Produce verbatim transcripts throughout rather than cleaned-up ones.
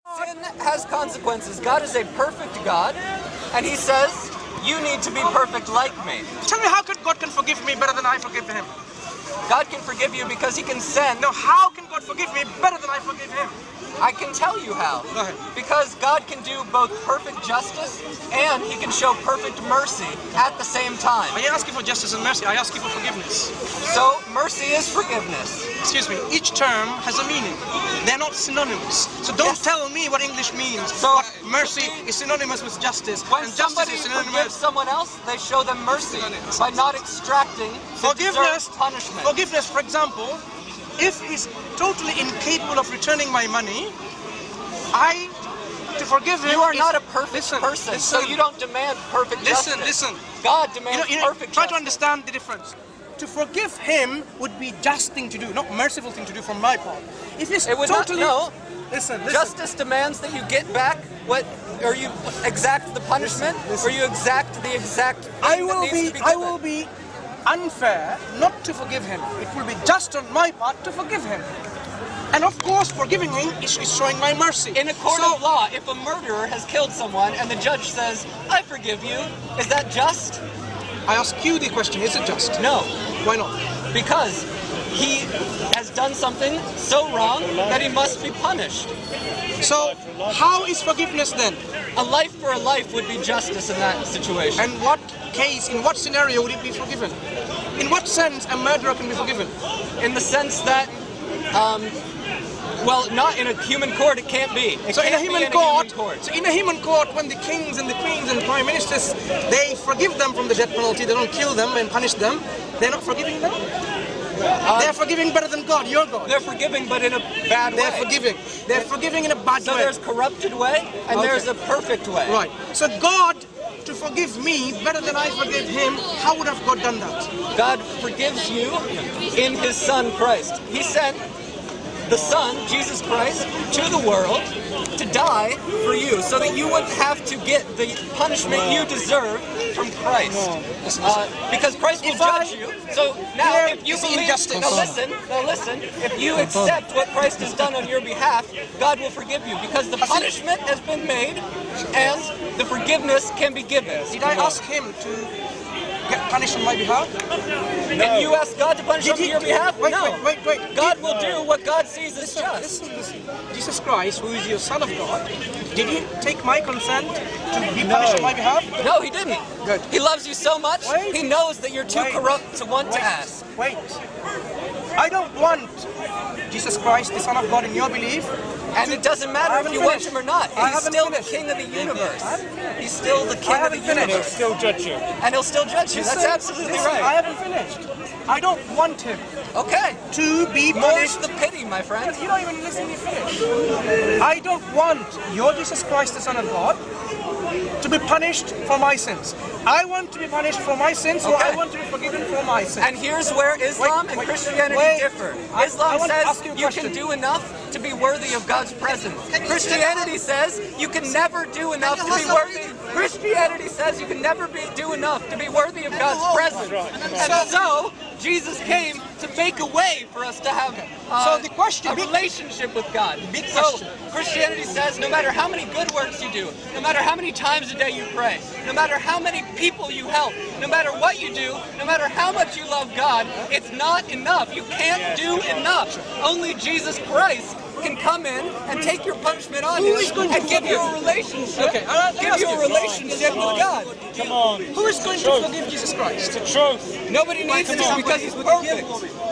Sin has consequences. God is a perfect God, and He says, you need to be perfect like me. Tell me, how could God can forgive me better than I forgive him? God can forgive you because He can send. No, how can God forgive me better than I forgive him? I can tell you how. Go ahead. Because God can do both perfect justice and He can show perfect mercy at the same time. I ask you for justice and mercy. I ask you for forgiveness. So mercy is forgiveness. Excuse me, each term has a meaning. They're not synonymous. So don't Yes. tell me what English means. So But mercy is synonymous with justice. When and justice somebody is forgives synonymous. someone else, they show them mercy by not extracting the Forgiveness, deserved punishment. forgiveness, for example, if he's totally incapable of returning my money, I, to forgive him, You are is- not a perfect listen, person, listen, so you don't demand perfect Listen, justice. listen. God You know, demands you know, perfect try justice. to understand the difference. To forgive him would be just thing to do, not merciful thing to do from my part. If he's It would totally not, no. listen, listen. Justice demands that you get back what, or you exact the punishment, Listen, or you exact the exact thing I that will needs be, to be I given. will be unfair not to forgive him. It will be just on my part to forgive him. And of course, forgiving him is, is showing my mercy. In a court So- of law, if a murderer has killed someone and the judge says, I forgive you, is that just? I ask you the question, is it just? No, Why not? because he has done something so wrong that he must be punished. So, how is forgiveness then? A life for a life would be justice in that situation. And what case, in what scenario would it be forgiven? In what sense a murderer can be forgiven? In the sense that, um, well, not in a human court, it can't be. It So in a can't be human in court, a human court. so in a human court, when the kings and the queens and prime ministers, they forgive them from the death penalty, they don't kill them and punish them, they're not forgiving them? Uh, They're forgiving better than God, your God. They're forgiving, but in a bad way. They're forgiving. They're forgiving in a bad So way. there's corrupted way, and Okay. there's a perfect way. Right. So God, to forgive me better than I forgive him, how would have God done that? God forgives you in His Son Christ. He sent the Son, Jesus Christ, to the world to die for you, so that you wouldn't have to get the punishment you deserve from Christ. Uh, because Christ will If I- judge you. So now, There if you is believe, injustice. now listen, now listen, if you accept what Christ has done on your behalf, God will forgive you, because the punishment has been made, and the forgiveness can be given. Did I ask him to get punished on my behalf? And you ask God to punish Did on he- your behalf? Wait, no. wait, wait, wait. God Did- will do what God sees as Listen, just. listen, listen. Jesus Christ, who is your Son of God, did he take my consent to be punished on my behalf? No, He didn't. Good. He loves you so much, Wait. He knows that you're too Wait. corrupt to want Wait, to ask. wait. I don't want Jesus Christ, the Son of God, in your belief. And it doesn't I matter if haven't you want finished. Him or not. I He's haven't still finished. the King of the universe. I haven't finished. He's still the King I of the haven't finished. universe. Still judge you. And He'll still judge you. That's Listen, absolutely listen, right. I haven't finished. I don't want him Okay. to be More's punished. the pity, my friend. You don't even listen to me finish. I don't want your Jesus Christ, the Son of God, to be punished for my sins. I want to be punished for my sins, or Okay. I want to be forgiven for my sins. And here's where Islam Wait, and wait, Christianity wait. differ. I- Islam I want to says ask you a you can question. do enough to be worthy of God's presence. Christianity says you can never do enough to be worthy. Christianity says you can never be, do enough to be worthy of God's presence. And so, Jesus came to make a way for us to have uh, So the question- a relationship with God. Big So, question. Christianity says no matter how many good works you do, no matter how many times a day you pray, no matter how many people you help, no matter what you do, no matter how much you love God, it's not enough. You can't do enough. Only Jesus Christ can come in and take your punishment on Who Him is going to and give you a forgive? relationship, Okay, I'll- I'll give ask you a you. relationship with God. Come on. Who is going to Truth. forgive Jesus Christ? It's the truth. Nobody needs Come to on. because He's perfect.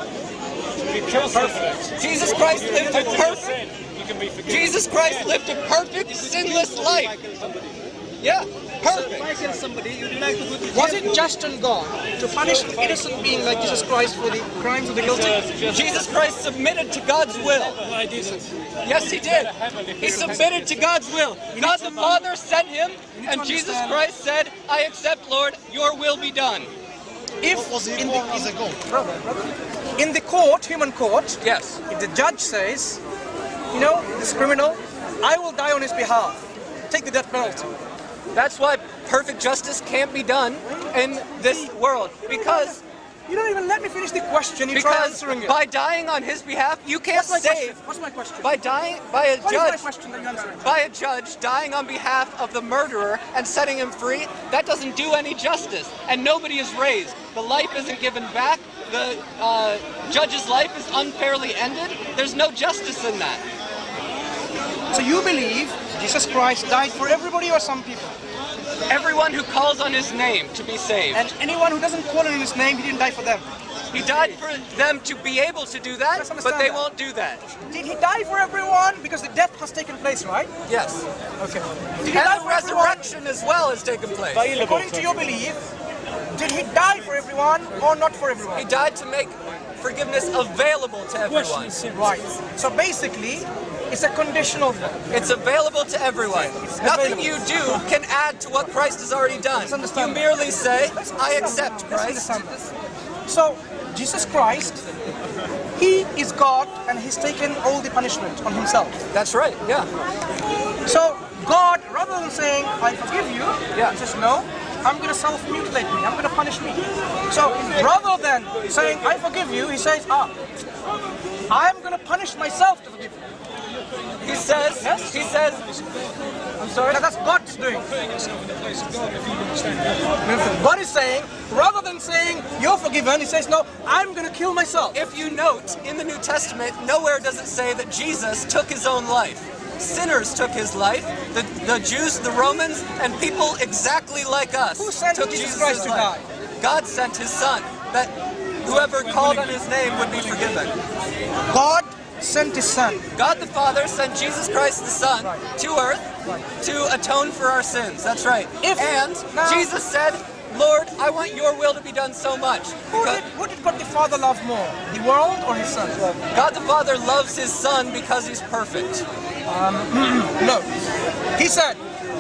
Because perfect. Jesus Christ lived a perfect Sin, you can be forgiven. Jesus Christ lived a perfect, sinless life. Yeah, perfect. Was it just on God to punish an innocent being like Jesus Christ for the crimes of the guilty? Jesus Christ submitted to God's will. I didn't. Yes, He did. He submitted to God's will. God the Father sent Him, and Jesus Christ said, I accept, Lord, your will be done. If in the, brother, brother, in the court, human court, Yes. if the judge says, you know, this criminal, I will die on his behalf, take the death penalty. That's why perfect justice can't be done in this world. Because You don't even let me finish the question. You try Because answering it. by dying on his behalf, you can't What's my save. question? What's my question? By dying, by a What is my judge, question that you're answering? by a judge dying on behalf of the murderer and setting him free, that doesn't do any justice, and nobody is raised. The life isn't given back. The uh, judge's life is unfairly ended. There's no justice in that. So you believe Jesus Christ died for everybody or some people? Everyone who calls on his name to be saved. And anyone who doesn't call on his name, he didn't die for them. He died for them to be able to do that, Let's but understand they that. won't do that. Did he die for everyone? Because the death has taken place, right? Yes. Okay. Did he And die the for everyone? resurrection as well has taken place. According to your belief, did he die for everyone or not for everyone? He died to make forgiveness available to everyone. Right. So basically, it's a conditional thing. It's available to everyone. Nothing you do can add to what Christ has already done. Let's understand You that. merely say, I accept Let's Christ. understand this. So, Jesus Christ, he is God and he's taken all the punishment on himself. That's right, yeah. So, God, rather than saying, I forgive you, Yeah. he says, no, I'm going to self-mutilate me, I'm going to punish me. So, rather than saying, I forgive you, he says, ah, I'm going to punish myself to forgive you. He says, Yes? he says, I'm sorry? Now, that's God's doing. Putting yourself in the place of God if you understand. God is saying, rather than saying, you're forgiven, he says, no, I'm going to kill myself. If you note, in the New Testament, nowhere does it say that Jesus took his own life. Sinners took his life, the, the Jews, the Romans, and people exactly like us Who sent took Jesus Jesus' Christ to life. God sent his son, that whoever called on his name would be forgiven. God sent his son. God the Father sent Jesus Christ the Son to earth to atone for our sins. That's right. If- and now- Jesus said, Lord, I want your will to be done so much. Who Because did, who did God the Father love more? The world or his son? God the Father loves his Son because he's perfect. No. He said,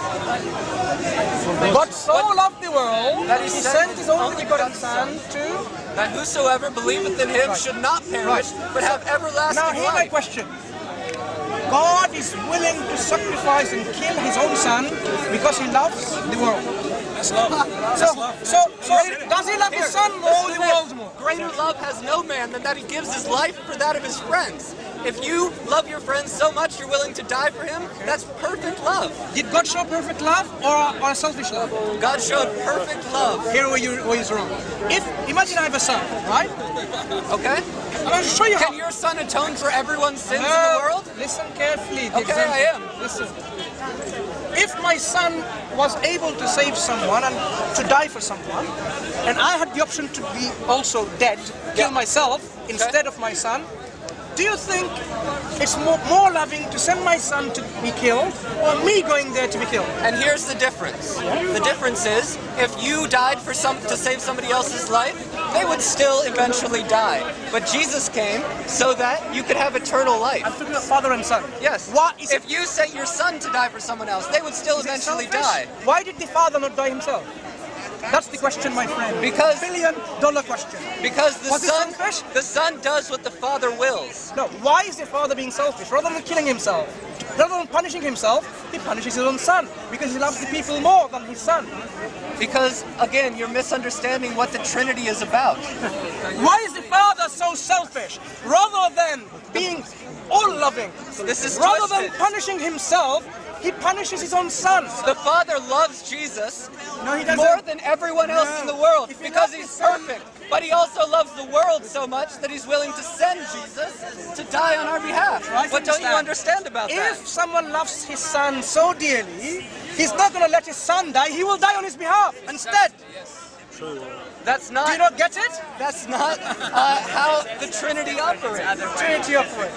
God so loved the world That that he he sent sent his his only only begotten begotten son to... That whosoever believeth in him should not perish, but have everlasting Now here's my life. question. God is willing to sacrifice and kill his own son because he loves the world. That's love. So, so, so does he love his son more or the Listen to world this. more? Greater love has no man than that he gives his life for that of his friends. If you love your friends so much you're willing to die for him, that's perfect love. Did God show perfect love or, or selfish love? God showed perfect love. Here where you where he's wrong. If imagine I have a son, right? Okay? I'm going to show you how. Can your son atone for everyone's sins in the Uh, world? Listen carefully. the Okay, example. I am. Listen. If my son was able to save someone and to die for someone, and I had the option to be also dead, kill Yeah. myself instead of my son, do you think it's more, more loving to send my son to be killed or me going there to be killed? And here's the difference. The difference is, if you died for some to save somebody else's life, they would still eventually die. But Jesus came so that you could have eternal life. I'm talking about father and son. Yes. What is If you sent your son to die for someone else, they would still Is it eventually selfish? die. Why did the father not die himself? That's the question, my friend. Because- billion dollar question. Because the Was it son, selfish? the son does what the father wills. No, why is the father being selfish? Rather than killing himself, rather than punishing himself, he punishes his own son because he loves the people more than his son. Because, again, you're misunderstanding what the Trinity is about. Why is the father so selfish? Rather than being all-loving, This is rather than twisted. punishing himself, he punishes his own son. The Father loves Jesus No, he doesn't. more than everyone else in the world If he because loves he's his son- perfect. But he also loves the world so much that he's willing to send Jesus to die on our behalf. Right, What don't you understand. understand about that? If someone loves his son so dearly, he's not going to let his son die, he will die on his behalf instead. That's Do not. you not get it? That's not uh, how the Trinity operates. Trinity operates.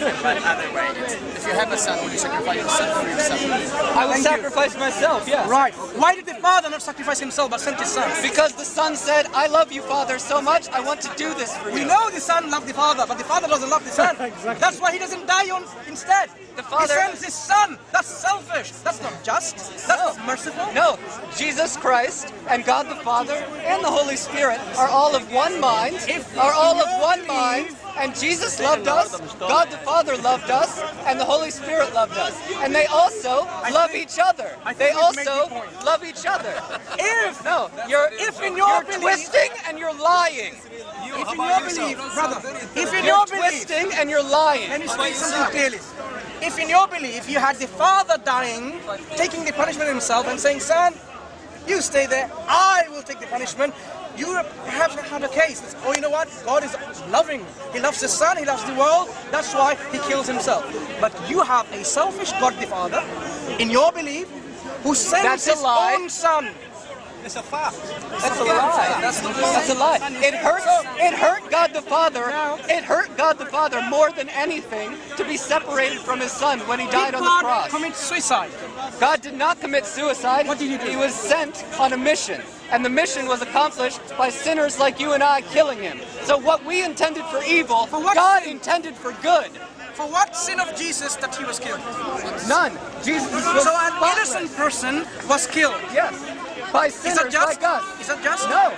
If you have a son, will you sacrifice yourself for yourself? I would Thank you. sacrifice myself. Yes. Right. Why did the father not sacrifice himself but sent his son? Because the Son said, "I love you, Father, so much. I want to do this for We you." know the son loved the father, but the father doesn't love the son. That's why he doesn't die on instead. The father- He sends his son. That's selfish. That's not just. That's No. not merciful. No, Jesus Christ and God the Father and the Holy Spirit are all of one mind, If are all you of one believe- mind, And Jesus loved us, God the Father loved us, and the Holy Spirit loved us. And they also love think- each other. I think They we've made also the point. love each other. If, No, you're, if in your you're belief, twisting and you're lying. if in your belief, brother, if in You're your belief, twisting and you're lying. let me say something clearly. If in your belief you had the Father dying, taking the punishment himself and saying, son, you stay there, I will take the punishment, you perhaps have a case. That's, oh, you know what? God is loving. He loves his son, he loves the world, that's why he kills himself. But you have a selfish God the Father, in your belief, who sends That's a his lie. own son. It's a fact. That's a lie. That's a lie. It hurt. It hurt God the Father. It hurt God the Father more than anything to be separated from His Son when He died on the God cross. commits suicide. God did not commit suicide. What did He do? He was sent on a mission, and the mission was accomplished by sinners like you and I killing Him. So what we intended for evil, For what God sin? intended for good. For what sin of Jesus that he was killed? None. Jesus was So an spotless. innocent person was killed. Yes. By Is that sinners just? like us. Is that just? No.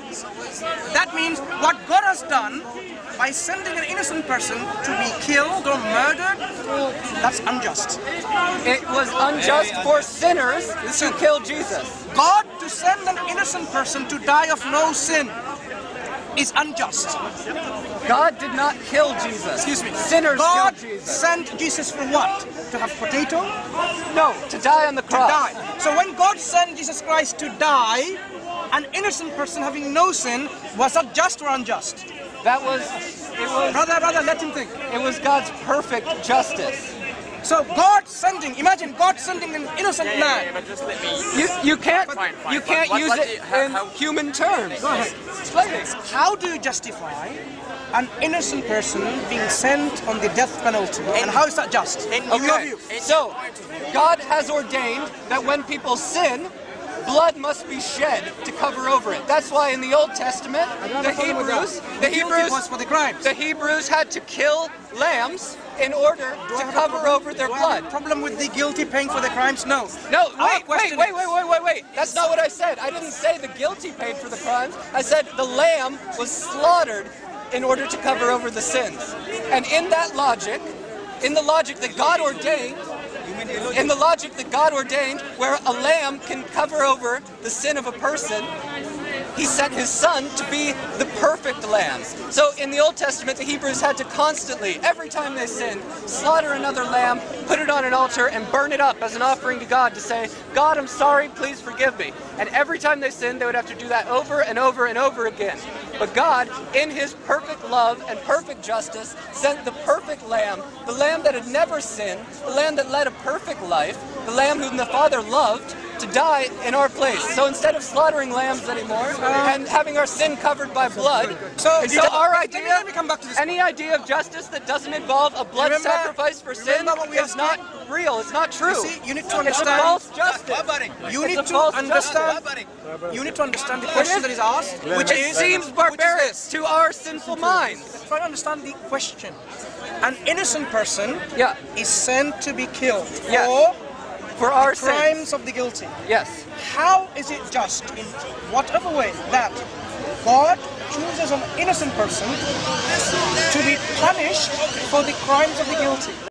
That means what God has done by sending an innocent person to be killed or murdered, that's unjust. It was unjust for sinners to kill Jesus. God to send an innocent person to die of no sin is unjust. God did not kill Jesus. Excuse me. Sinners God killed Jesus. sent Jesus for what? To have potato? No, to die on the To cross. die. So when God sent Jesus Christ to die, an innocent person having no sin, was that just or unjust? That was, it was, Brother, brother, let him think. it was God's perfect justice. So God sending, imagine God sending an innocent Yeah, yeah, yeah, man. but just let me. You you can't Fine, fine, you fine. can't What- use what it do you- how- in how- human terms. Go ahead. Explain it. How do you justify an innocent person being sent on the death penalty? And how is that just? In your Okay, view. so God has ordained that when people sin, blood must be shed to cover over it. That's why in the Old Testament, the Hebrews, the Hebrews, was for the crimes. the Hebrews had to kill lambs in order to cover over their Do I have blood. a problem with the guilty paying for the crimes? No. No, Our wait, wait, question wait, is- wait, wait, wait, wait. That's not what I said. I didn't say the guilty paid for the crimes. I said the lamb was slaughtered in order to cover over the sins. And in that logic, in the logic that God ordained, in the logic that God ordained, where a lamb can cover over the sin of a person, He sent His Son to be the perfect lamb. So in the Old Testament, the Hebrews had to constantly, every time they sinned, slaughter another lamb, put it on an altar, and burn it up as an offering to God to say, God, I'm sorry, please forgive me. And every time they sinned, they would have to do that over and over and over again. But God, in His perfect love and perfect justice, sent the perfect lamb, the lamb that had never sinned, the lamb that led a perfect life, the lamb whom the Father loved, to die in our place. So instead of slaughtering lambs anymore and having our sin covered by blood, So, so our let me- idea, let me come back to this. any idea of justice that doesn't involve a blood Remember- sacrifice for sin remember what we is are not real. It's not true. You see, you need to It's a understand- false justice. You It's need a to false understand. justice. You need to understand the question that is asked, which It is seems barbarous to our sinful minds. try to understand the question. An innocent person Yeah, is sent to be killed Yes. for for our sins. crimes of the guilty. Yes. How is it just in whatever way that God chooses an innocent person to be punished for the crimes of the guilty?